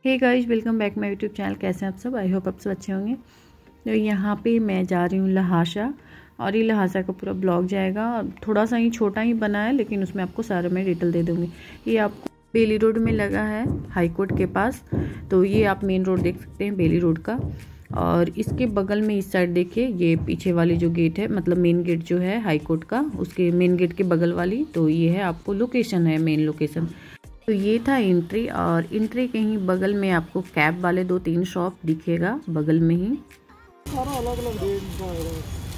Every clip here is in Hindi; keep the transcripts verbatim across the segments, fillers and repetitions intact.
Hey guys, welcome back my YouTube channel. कैसे हैं आप सब? आई होप आप सब अच्छे होंगे। तो यहाँ पे मैं जा रही हूँ लहासा, और ये लहासा का पूरा ब्लॉग जाएगा। थोड़ा सा ही छोटा ही बना है, लेकिन उसमें आपको सारा मैं डिटेल दे दूँगी। ये आपको बेली रोड में लगा है, हाई कोर्ट के पास। तो ये आप मेन रोड देख सकते हैं बेली रोड का, और इसके बगल में इस साइड देखिए, ये पीछे वाली जो गेट है, मतलब मेन गेट जो है हाई कोर्ट का, उसके मेन गेट के बगल वाली, तो ये है आपको लोकेशन है, मेन लोकेशन। तो ये था एंट्री, और एंट्री के ही बगल में आपको कैब वाले दो तीन शॉप दिखेगा बगल में ही। सारा अलग अलग रेंज का है,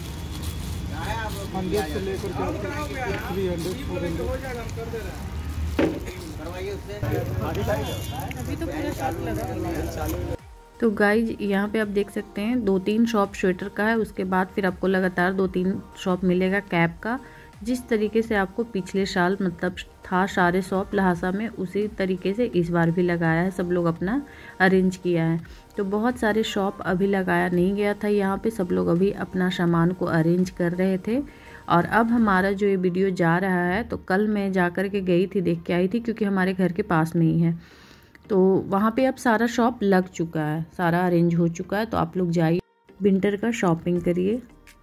हंड्रेड से लेकर थ्री हंड्रेड फोर हंड्रेड। अभी तो पूरा शॉप लगा। तो गाइज यहाँ पे आप देख सकते हैं दो तीन शॉप स्वेटर का है, उसके बाद फिर आपको लगातार दो तीन शॉप मिलेगा कैप का। जिस तरीके से आपको पिछले साल मतलब था सारे शॉप लहासा में, उसी तरीके से इस बार भी लगाया है, सब लोग अपना अरेंज किया है। तो बहुत सारे शॉप अभी लगाया नहीं गया था यहाँ पे, सब लोग अभी अपना सामान को अरेंज कर रहे थे। और अब हमारा जो ये वीडियो जा रहा है, तो कल मैं जा कर के गई थी, देख के आई थी, क्योंकि हमारे घर के पास में ही है। तो वहाँ पे अब सारा शॉप लग चुका है, सारा अरेंज हो चुका है। तो आप लोग जाइए, विंटर का शॉपिंग करिए।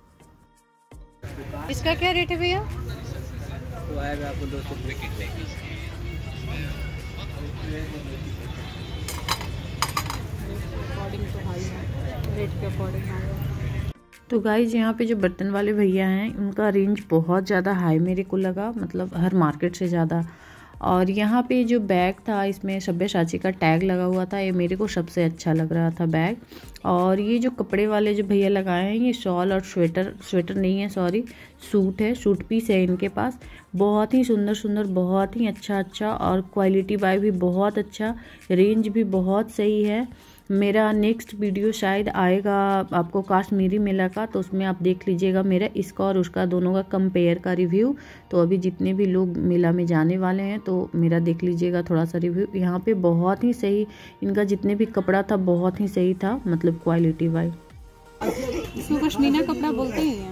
इसका क्या रेट है भैया? तो आएगा आपको दो सौ रुपये कितने की। रेट के अकॉर्डिंग। तो गाइज यहाँ पे जो बर्तन वाले भैया हैं, उनका रेंज बहुत ज़्यादा हाई मेरे को लगा, मतलब हर मार्केट से ज़्यादा। और यहाँ पे जो बैग था, इसमें सब्यसाची का टैग लगा हुआ था, ये मेरे को सबसे अच्छा लग रहा था बैग। और ये जो कपड़े वाले जो भैया लगाए हैं, ये शॉल और स्वेटर, स्वेटर नहीं है सॉरी, सूट है, सूट पीस है इनके पास। बहुत ही सुंदर सुंदर, बहुत ही अच्छा अच्छा, और क्वालिटी वाइज भी बहुत अच्छा, रेंज भी बहुत सही है। मेरा नेक्स्ट वीडियो शायद आएगा आपको काश्मीरी मेला का, तो उसमें आप देख लीजिएगा मेरा इसका और उसका दोनों का कंपेयर का रिव्यू। तो अभी जितने भी लोग मेला में जाने वाले हैं, तो मेरा देख लीजिएगा थोड़ा सा रिव्यू। यहाँ पे बहुत ही सही, इनका जितने भी कपड़ा था बहुत ही सही था, मतलब क्वालिटी वाइज। इसको पश्मीना कपड़ा बोलते हैं।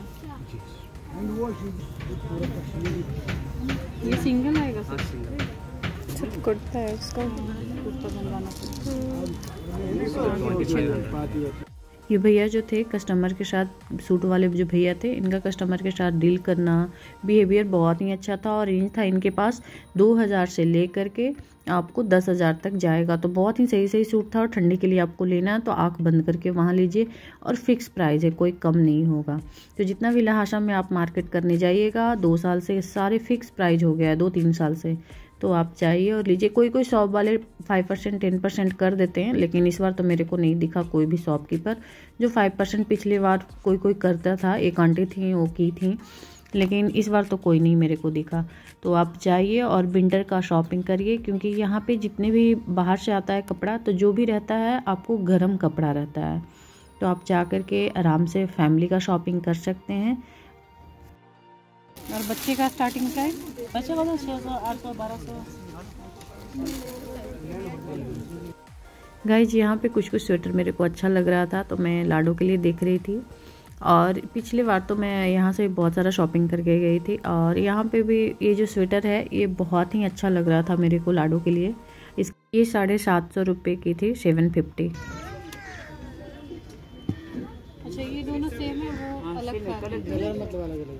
ये सिंगल आएगा सर, कुर्ता है उसका, कुर्ता बनवाना। ये भैया जो थे कस्टमर के साथ, सूट वाले जो भैया थे, इनका कस्टमर के साथ डील करना, बिहेवियर बहुत ही अच्छा था। और रेंज था इनके पास दो हज़ार से लेकर के आपको दस हज़ार तक जाएगा। तो बहुत ही सही सही सूट था, और ठंडी के लिए आपको लेना है तो आंख बंद करके वहाँ लीजिए। और फिक्स प्राइस है, कोई कम नहीं होगा। तो जितना भी लहासा में आप मार्केट करने जाइएगा, दो साल से सारे फिक्स प्राइस हो गया है, दो तीन साल से। तो आप जाइए और लीजिए। कोई कोई शॉप वाले फाइव परसेंट टेन परसेंट कर देते हैं, लेकिन इस बार तो मेरे को नहीं दिखा कोई भी शॉपकीपर जो फाइव परसेंट पिछली बार कोई कोई करता था। एक आंटी थी वो की थी, लेकिन इस बार तो कोई नहीं मेरे को दिखा। तो आप जाइए और विंटर का शॉपिंग करिए, क्योंकि यहाँ पे जितने भी बाहर से आता है कपड़ा, तो जो भी रहता है आपको गर्म कपड़ा रहता है। तो आप जा कर के आराम से फैमिली का शॉपिंग कर सकते हैं। और बच्चे का स्टार्टिंग प्राइस बच्चे का छः सौ आठ सौ बारह सौ। गाइज यहाँ पे कुछ कुछ स्वेटर मेरे को अच्छा लग रहा था, तो मैं लाडो के लिए देख रही थी। और पिछली बार तो मैं यहाँ से बहुत सारा शॉपिंग करके गई थी, और यहाँ पे भी ये जो स्वेटर है ये बहुत ही अच्छा लग रहा था मेरे को लाडो के लिए। इस ये साढ़े सात सौ रुपये की थी, सेवन फिफ्टी। अच्छा, ये दोनों सेम है, वो अलग मतलब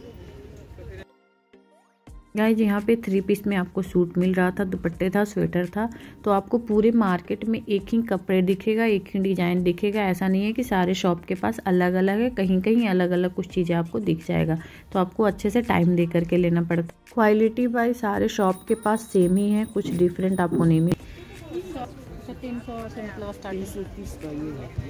गाइज यहाँ पे थ्री पीस में आपको सूट मिल रहा था, दुपट्टे था, स्वेटर था। तो आपको पूरे मार्केट में एक ही कपड़े दिखेगा, एक ही डिजाइन दिखेगा। ऐसा नहीं है कि सारे शॉप के पास अलग अलग है, कहीं कहीं अलग अलग कुछ चीज़ें आपको दिख जाएगा। तो आपको अच्छे से टाइम दे करके लेना पड़ता है। क्वालिटी वाइज सारे शॉप के पास सेम ही है, कुछ डिफरेंट आपको नहीं मिल। तीन सौ से मतलब स्टार्टिंग।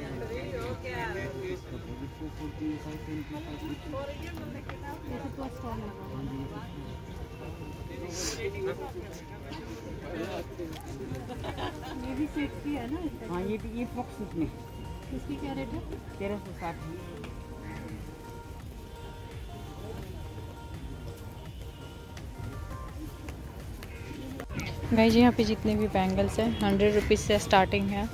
ये भी सेक्सी है ना? हाँ, ये ये फ्रॉक सूट में इसकी क्या रेट है? तेरह सौ साठ। गाइस यहाँ पे जितने भी बैंगल्स हैं हंड्रेड रुपीज़ से स्टार्टिंग है,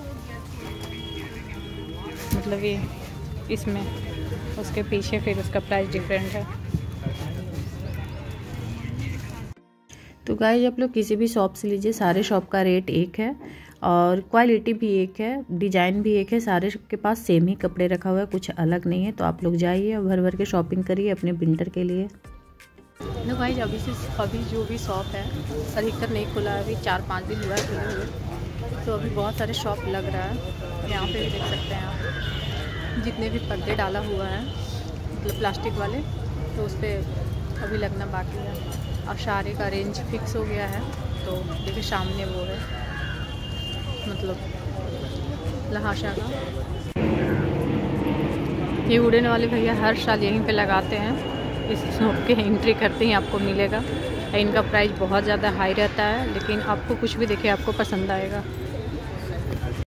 मतलब ये इसमें, उसके पीछे फिर उसका प्राइस डिफरेंट है। तो गाइस आप लोग किसी भी शॉप से लीजिए, सारे शॉप का रेट एक है। और क्वालिटी भी एक है, डिज़ाइन भी एक है, सारे के पास सेम ही कपड़े रखा हुआ है, कुछ अलग नहीं है। तो आप लोग जाइए भर भर के शॉपिंग करिए अपने विंटर के लिए। तो भाई अभी से अभी जो भी शॉप है अधिकतर नहीं खुला है, अभी चार पाँच दिन हुआ है खुले हुए। तो अभी बहुत सारे शॉप लग रहा है, यहाँ पे भी देख सकते हैं आप जितने भी पर्दे डाला हुआ है मतलब प्लास्टिक वाले, तो उस पर अभी लगना बाकी है। अब सारे का रेंज फिक्स हो गया है। तो देखिए सामने वो है मतलब लहाशा का। ये वुडन वाले भैया हर साल यहीं पे लगाते हैं, इस शॉप के एंट्री करते ही आपको मिलेगा। इनका प्राइस बहुत ज़्यादा हाई रहता है, लेकिन आपको कुछ भी देखे आपको पसंद आएगा।